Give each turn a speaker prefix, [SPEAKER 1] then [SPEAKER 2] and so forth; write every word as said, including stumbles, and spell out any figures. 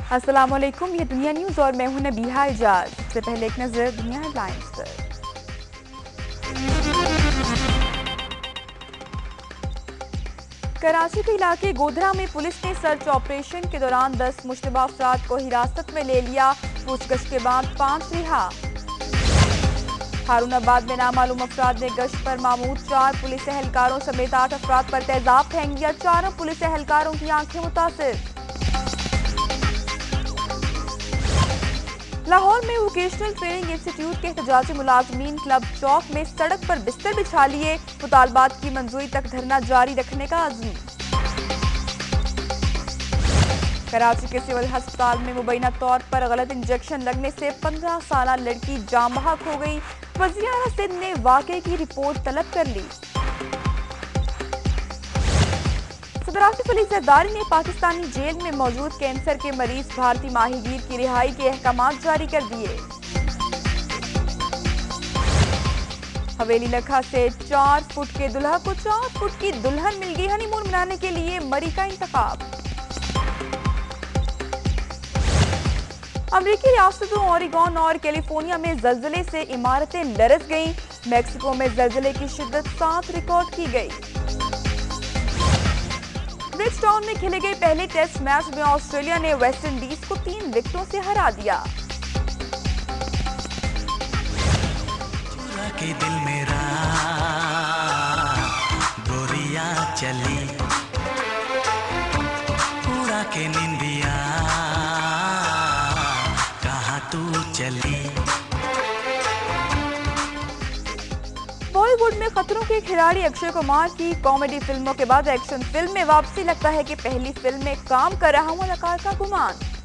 [SPEAKER 1] अस्सलाम वालेकुम, ये दुनिया न्यूज़ और मैं हूं नबीहा इजाज। सबसे पहले एक नजर दुनिया हेडलाइंस पर। कराची के इलाके गोधरा में पुलिस ने सर्च ऑपरेशन के दौरान दस मुश्तबा अफराद को हिरासत में ले लिया। पूछगछ के बाद पांच रिहा। हारूनाबाद में नामालूम अफराद ने गश्त पर मामूद चार पुलिस एहलकारों समेत आठ अफराद पर तेजाब फेंक दिया। चारों पुलिस एहलकारों की आंखें मुतासिर। लाहौर में वोकेशनल ट्रेनिंग इंस्टीट्यूट के एहतजाजी मुलाजमीन क्लब चौक में सड़क पर बिस्तर बिछा लिए। मुतालबात की मंजूरी तक धरना जारी रखने का अज़्म। कराची के सिविल अस्पताल में मुबैना तौर पर गलत इंजेक्शन लगने से पंद्रह साल लड़की जान बहक हो गई। वज़ीर आला सिंध ने वाक़े की रिपोर्ट तलब कर ली। सदर आसिफ अली जरदारी ने पाकिस्तानी जेल में मौजूद कैंसर के मरीज भारतीय माहीगीर की रिहाई के अहकाम जारी कर दिए। हवेली लखा से चार फुट के दुल्हा को चार फुट की दुल्हन मिल गई। हनीमून मनाने के लिए मरी का इंतखाब। अमेरिकी रियासतों ओरेगॉन और कैलिफोर्निया में जल्जले से इमारतें लरस गईं। मैक्सिको में जल्जले की शिद्दत सात रिकॉर्ड की गई। ब्रिजटाउन में खेले गए पहले टेस्ट मैच में ऑस्ट्रेलिया ने वेस्टइंडीज को तीन विकेटों से हरा दिया।
[SPEAKER 2] चुरा के दिल मेरा गोरिया चली, उड़ा के निंदिया कहाँ तू चली।
[SPEAKER 1] बॉलीवुड में खतरों के खिलाड़ी अक्षय कुमार की कॉमेडी फिल्मों के बाद एक्शन फिल्म में वापसी। लगता है कि पहली फिल्म में काम कर रहा हूं अदाकार का गुमान।